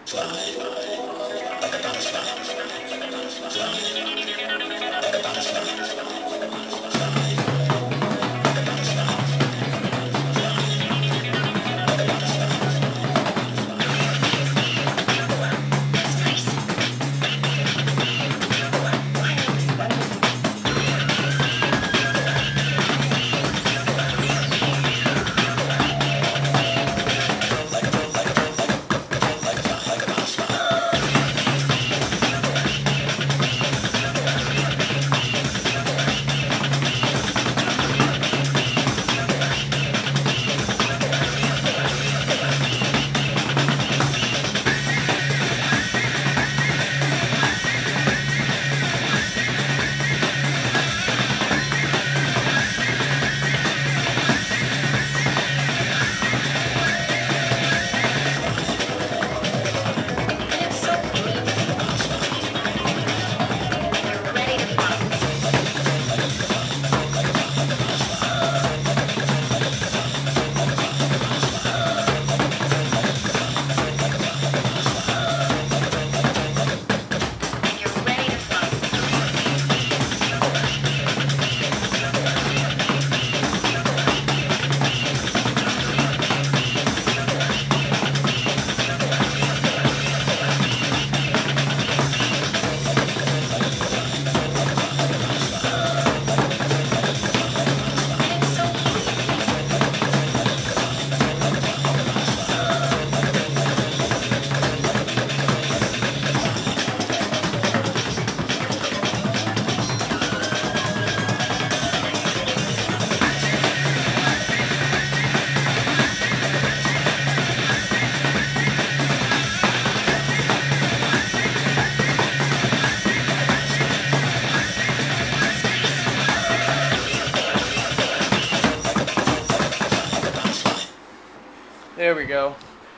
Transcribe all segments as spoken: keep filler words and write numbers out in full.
There we go.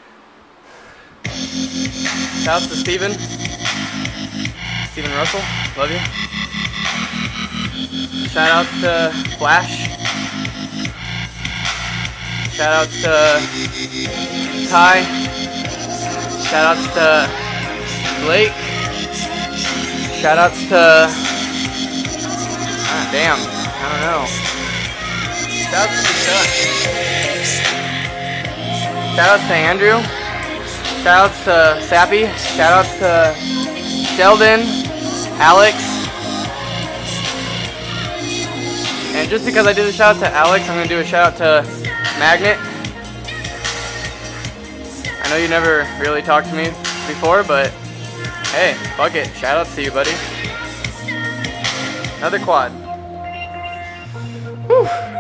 Shouts to Steven. Steven Russell, love you. Shout out to Flash. Shout out to Ty. Shout outs to Blake. Shout outs to ah, damn, I don't know. Shout outs to Chuck. Shout outs to Andrew. Shout outs to Sappy. Shout outs to Sheldon, Alex. And just because I did a shout out to Alex, I'm going to do a shout out to Magnet. I know you never really talked to me before, but hey, fuck it. Shout outs to you, buddy. Another quad. Whew.